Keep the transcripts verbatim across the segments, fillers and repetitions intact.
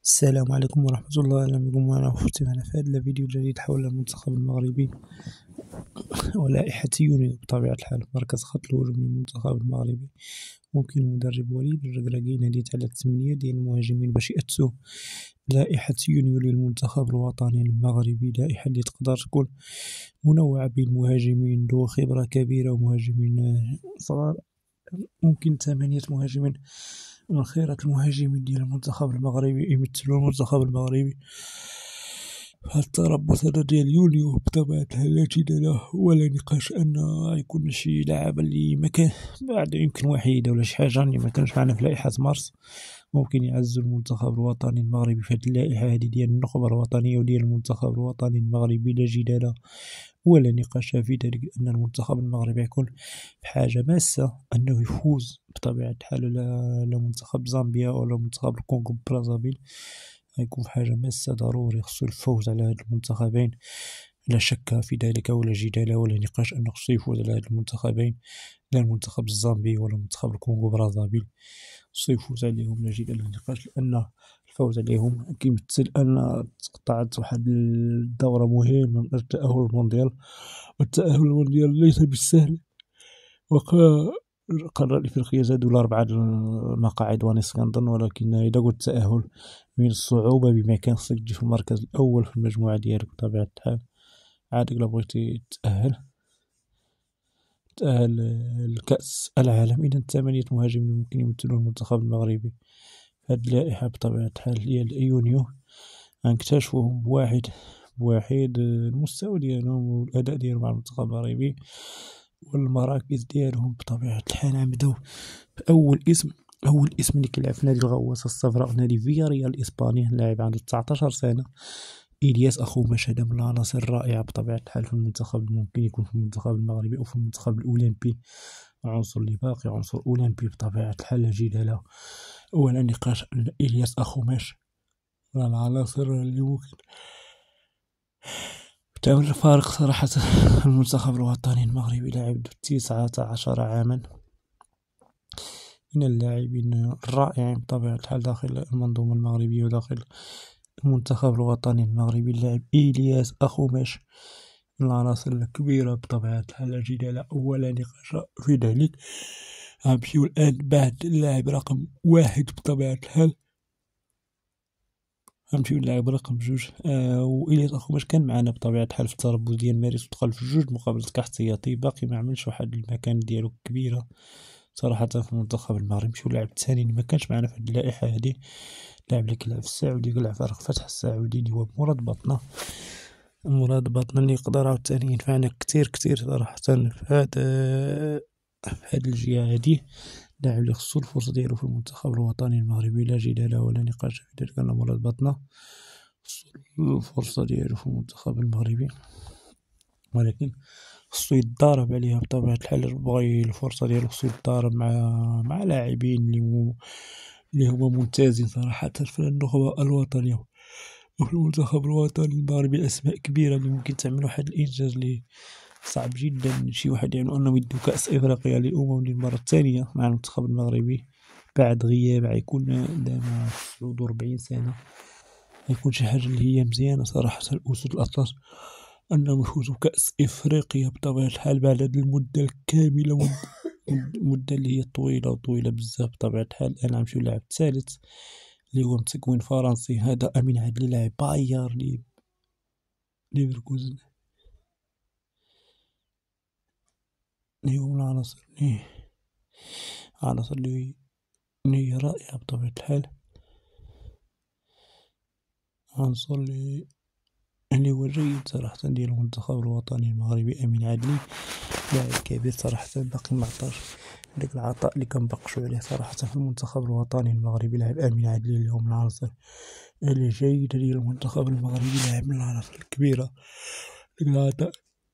السلام عليكم ورحمة الله. أهلا بكم وأنا أختي معنا في هذا الفيديو الجديد حول المنتخب المغربي ولائحة يونيو. بطبيعة الحال مركز خط الهجوم للمنتخب المغربي ممكن المدرب وليد الركراكي ناديت على التسمية ديال المهاجمين باش يأسسوا لائحة يونيو للمنتخب الوطني المغربي، لائحة اللي تقدر تكون منوعة بين مهاجمين ذو خبرة كبيرة ومهاجمين صغار، ممكن ثمانية مهاجمين من خيرة المهاجمين ديال المنتخب المغربي يمثلوا المنتخب المغربي. هذا التربص هذا ديال يوليو بطبيعة الحال لا جدال ولا نقاش أن يكون شي لاعب اللي مكان بعد يمكن وحيدة ولا شي حاجة اللي مكانش معنا في لائحة مارس ممكن يعزوا المنتخب الوطني المغربي في هذه اللائحة هذه ديال النخبة الوطنية وديال المنتخب الوطني المغربي. لا جدال ولا نقاش في ذلك أن المنتخب المغربي يكون بحاجة ماسة أنه يفوز بطبيعة الحال على منتخب زامبيا ولا منتخب الكونغو برازافيل، يكون في حاجة ماسة ضروري خصو الفوز على هاد المنتخبين، لا شك في ذلك ولا جدال ولا نقاش أنه خصو يفوز على هاد المنتخبين، لا المنتخب الزامبي ولا منتخب الكونغو برازافيل خصو يفوز عليهم لا جدال ولا نقاش، لأن الفوز عليهم كيمثل أن تقطعت واحد الدورة مهمة من أجل التأهل للمونديال، والتأهل للمونديال ليس بالسهل. وقع القارة الإفريقية زادوا لأربعة المقاعد ونصف كنظن، ولكن إذا قلت التأهل من الصعوبة بمكان خصك تجي في المركز الأول في المجموعة ديالك بطبيعة الحال. عاد إلا بغيتي تأهل تأهل لكأس العالم إذا ثمانية مهاجمين ممكن يمثلوا المنتخب المغربي. هاد اللائحة بطبيعة الحال ديال يونيو غنكتشفوهم بواحد بواحد المستوى ديالهم والأداء ديالهم مع المنتخب المغربي والمراكز ديالهم بطبيعة الحال. نبداو بأول اسم، أول اسم اللي كيلعب في نادي الغواصة الصفراء نادي فياريال الإسباني، لاعب عنده تسعطاش سنة، إلياس أخوماش. هذا من العناصر الرائعة بطبيعة الحال في المنتخب، ممكن يكون في المنتخب المغربي أو في المنتخب الأولمبي، عنصر اللي باقي عنصر أولمبي بطبيعة الحال لا جدال ولا نقاش أن إلياس أخوماش من العناصر اللي ممكن تعمل الفارق صراحة. المنتخب الوطني المغربي لاعب تسعة عشر عاما، من اللاعبين الرائعين بطبيعة الحال داخل المنظومة المغربية وداخل المنتخب الوطني المغربي. اللاعب إلياس أخوماش من العناصر الكبيرة بطبيعة الحال لا جدال ولا نقاش في ذلك. غنمشيو الآن بعد اللاعب رقم واحد بطبيعة الحال، غنمشيو للاعب رقم جوج. آه وإلياس أخوماش كان معنا بطبيعة الحال في التربص ديال مارس ودخل في جوج مقابلات كاحتياطي، باقي ما عملش واحد المكان ديالو كبيرة صراحة في المنتخب المغربي. نمشيو للاعب الثاني اللي مكانش معنا في هاد اللائحة هادي، اللاعب اللي كيلعب في السعودي كيلعب في فتح السعودي اللي هو مراد بطنة. مراد بطنة اللي يقدر عاوتاني ينفعنا كتير كتير صراحة في هاد في هاد الجهة هادي، اللاعب اللي خصو الفرصة ديالو في المنتخب الوطني المغربي لا جدال ولا نقاش في ذلك أن مراد بطنة خصو الفرصة ديالو في المنتخب المغربي، ولكن خصو يتضارب عليها بطبيعة الحال. بغى الفرصة ديالو خصو يتضارب مع مع لاعبين اللي مو اللي هما ممتازين صراحة في النخبة الوطنية وفي المنتخب الوطني المغربي، أسماء كبيرة اللي ممكن تعمل واحد الإنجاز اللي صعب جدا شي واحد يعمل، أنهم يدو كأس إفريقيا للأمم للمرة الثانية مع المنتخب المغربي بعد غياب غيكون دابا حدود ربعين سنة. غيكون شي حاجة اللي هي مزيانة صراحة الأسود الأطلس أنهم يفوزوا بكأس إفريقيا بطبيعة الحال بعد هذه المدة الكاملة، المدة اللي هي طويلة وطويلة بزاف بطبيعة الحال. الآن غنمشيو للاعب الثالث اللي هو متكوين فرنسي، هذا أمين عدلي لاعب باير ليفركوزن، اللي هو من العناصر اللي عناصر اللي هي رائعة بطبيعة الحال، عنصر اللي اللي هو جيد صراحة ديال المنتخب الوطني المغربي. أمين عدلي لاعب كبير صراحة، باقي معطاش داك العطاء اللي كنبقشو عليه صراحة في المنتخب الوطني المغربي. لاعب أمين عدلي اللي هو من العناصر اللي جيدة ديال المنتخب المغربي، لاعب من العناصر الكبيرة العطاء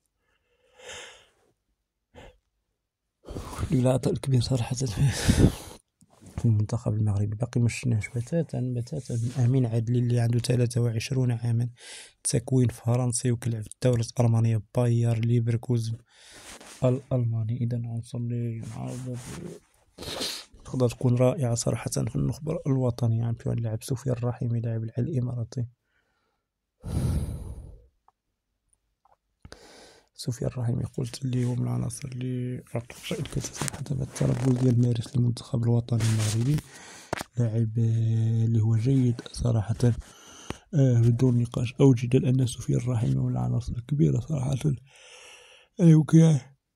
العطاء الكبير صراحة في المنتخب المغربي. باقي مشفناهش بتاتا بتاتا. أمين عدلي اللي عنده ثلاثة وعشرون عاما، تكوين فرنسي وكيلعب في الدورة الألمانية باير ليفركوزن الألماني. إذا عنصر اللي معروض تقدر تكون رائعة صراحة في النخبة الوطنية. عم في لاعب سفيان الرحيمي لاعب العين الإماراتي. سفيان الرحيمي قلت اللي هو من العناصر اللي أعطت رأي الكثير صراحة في التربص ديال مارس للمنتخب الوطني المغربي. لاعب اللي هو جيد صراحة بدون نقاش أو جدال أن سفيان الرحيمي من العناصر الكبيرة صراحة اللي ممكن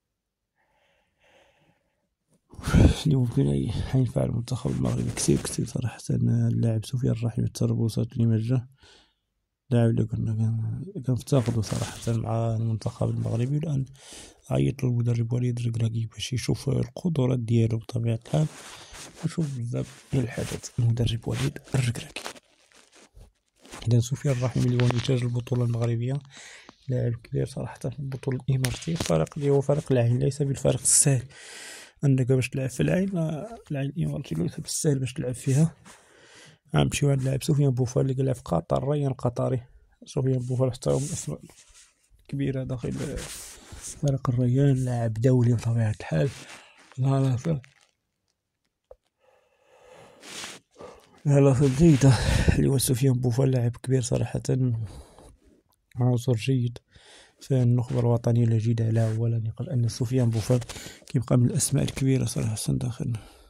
اللي ممكن ينفع المنتخب المغربي كثير كثير صراحة. اللاعب سفيان الرحيمي التربصات اللي مجا لاعب اللي كنا كنفتقدو صراحة مع المنتخب المغربي. الآن عيط للمدرب وليد الركراكي باش يشوف القدرات ديالو بطبيعة الحال، وشوف بزاف ديال الحاجات المدرب وليد الركراكي. إذا سفيان الرحيمي اللي هو نتاج البطولة المغربية لاعب كبير صراحة في البطولة الإماراتية، الفريق اللي هو فريق العين ليس بالفريق السهل أنك باش تلعب في العين. العين الإماراتية ليس بالسهل باش تلعب فيها. غنمشيو عند لاعب سفيان بوفال اللي كيلعب في قطر، ريان قطري. سفيان بوفال حتى هو من الأسماء الكبيرة داخل فريق الريان، لاعب دولي بطبيعة الحال. العناصر العناصر جيدة اللي هو سفيان بوفال لاعب كبير صراحة، عنصر جيد في النخبة الوطنية لا جدال عليها ولا نقاش أن سفيان بوفال كيبقى من الأسماء الكبيرة صراحة داخل.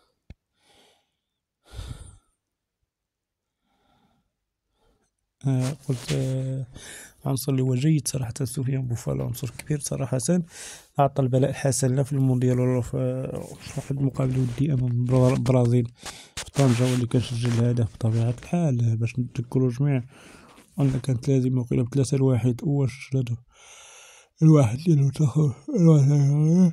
آه قلت آه عنصر اللي هو جيد صراحة سفيان بوفال، عنصر كبير صراحة. أعطى البلاء الحسن لا في المونديال ولا في واحد المقابلة ودية أمام البرازيل في طنجة، واللي كنسجل الهدف بطبيعة الحال. باش نتذكرو جميع أن كانت لازم وقيلة بثلاثة لواحد واش الهدف الواحد ديال المنتخب الوطني.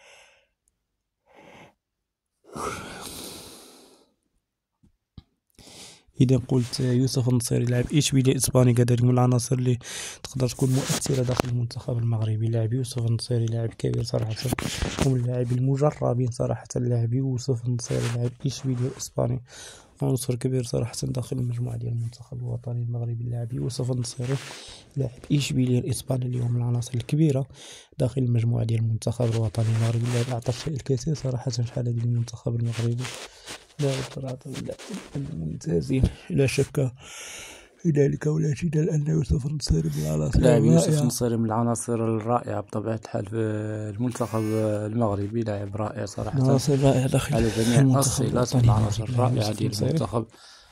إذا قلت يوسف النصيري لاعب إشبيلية إسباني كذلك من العناصر اللي تقدر تكون مؤثرة داخل المنتخب المغربي. لاعب يوسف النصيري لاعب كبير صراحة، ومن اللاعبين المجربين صراحة. اللاعب يوسف النصيري لاعب إشبيلية الإسباني عنصر كبير صراحة داخل المجموعة ديال المنتخب الوطني المغربي. اللاعب يوسف النصيري لاعب إشبيلية الإسباني اللي هو من العناصر الكبيرة داخل المجموعة ديال المنتخب الوطني المغربي. اللاعب أعطى الشيء الكثير صراحة في حالة ديال المنتخب المغربي. لاعب صراحة ممتازين لا شك في ذلك ولا جدال أن يوسف النصيري من العناصر لاعب يوسف النصيري من العناصر الرائعة بطبيعة الحال في المنتخب المغربي. لاعب رائع صراحة، عناصر رائع داخل على جميع الصلات من العناصر الرائعة ديال المنتخب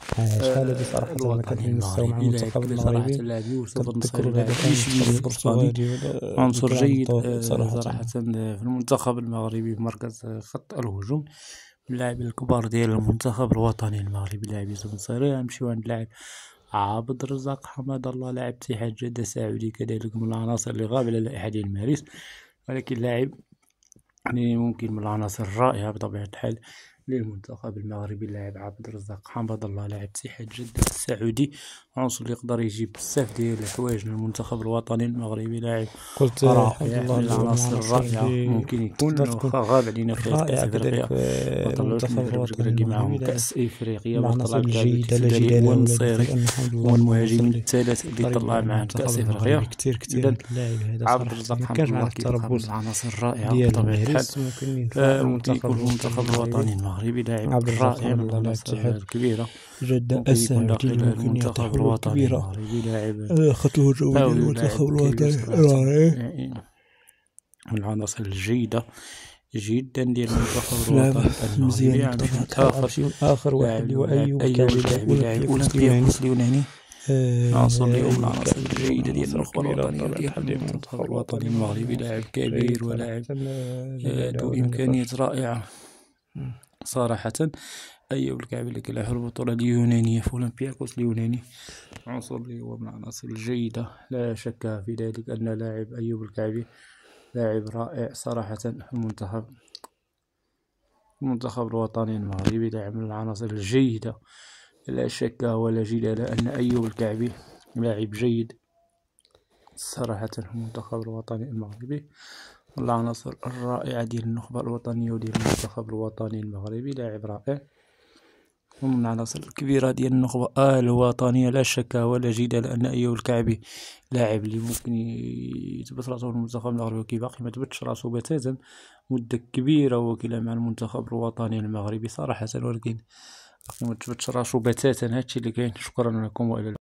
هذا صراحة الوطني المغربي. لاعب صراحة اللاعب يوسف النصيري لاعب إشبيلية الإسباني عنصر جيد صراحة في المنتخب المغربي في مركز خط الهجوم. اللاعب الكبار ديال المنتخب الوطني المغربي لاعب يوسف النصيري. غنمشيو عند لاعب عبد الرزاق حماد الله لاعب اتحاد جدة السعودي، كذلك من العناصر اللي غاب على لائحة ديال مارس، ولكن لاعب يعني ممكن من العناصر الرائعة بطبيعة الحال للمنتخب المغربي. اللاعب عبد الرزاق حماد الله لاعب اتحاد جدة السعودي، عنصر اللي يقدر يجيب بزاف ديال الحوايج للمنتخب الوطني المغربي. لاعب قلت رائع من العناصر الرائعة، ممكن يكون واخا غاب علينا في كأس افريقيا وطلعوش المدرب الركراكي معاهم كأس افريقيا وطلع اللاعب والنصيري هو المهاجم الثالث اللي طلع معاه كأس افريقيا. كثير كثير عبد الرزاق حماد الله كيبقى من العناصر الرائعة بطبيعة الحال. ممكن يكون المنتخب الوطني المغربي لاعب رائع من العناصر الكبيرة جدة السعودي المنتخب الوطني المغربي. لاعب خط الهجوم المنتخب الوطني المغربي من العناصر الجيدة جدا ديال المنتخب الوطني المغربي. آخر آخر واحد اللي هو أيوب لاعب لاعب أولمبياكوس اليوناني، عنصر اللي هو من العناصر الجيدة ديال النخبة الوطنية ديال المنتخب الوطني المغربي. لاعب كبير ولاعب ذو إمكانيات رائعة صراحة. أيوب الكعبي اللي كيلعب البطولة اليونانية في أولمبياكوس اليوناني، عنصر اللي هو من العناصر الجيدة لا شك في ذلك أن لاعب أيوب الكعبي لاعب رائع صراحة في المنتخب المنتخب الوطني المغربي. لاعب من العناصر الجيدة لا شك ولا جدال أن أيوب الكعبي لاعب جيد صراحة في المنتخب الوطني المغربي، من العناصر الرائعة ديال النخبة الوطنية وديال المنتخب الوطني المغربي. لاعب رائع ومن العناصر الكبيرة ديال النخبة الوطنية لا شك ولا جدال أن أيوب الكعبي لاعب اللي ممكن يثبت راسو في المنتخب المغربي وكي باقي ما ثبتش راسو بتاتا، مدة كبيرة وكلا مع المنتخب الوطني المغربي صراحة، ولكن متثبتش راسو بتاتا. هادشي اللي كاين. شكرا لكم والى اللقاء.